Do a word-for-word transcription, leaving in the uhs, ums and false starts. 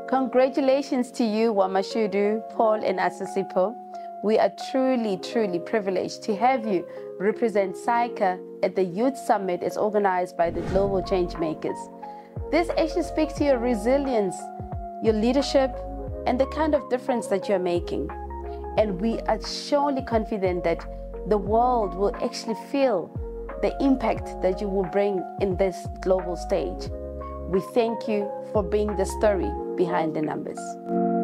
Congratulations to you, Wamashudu, Paul and Asisipho. We are truly, truly privileged to have you represent SAICA at the Youth Summit as organized by the Global Changemakers. This actually speaks to your resilience, your leadership, and the kind of difference that you're making. And we are surely confident that the world will actually feel the impact that you will bring in this global stage. We thank you for being the story behind the numbers.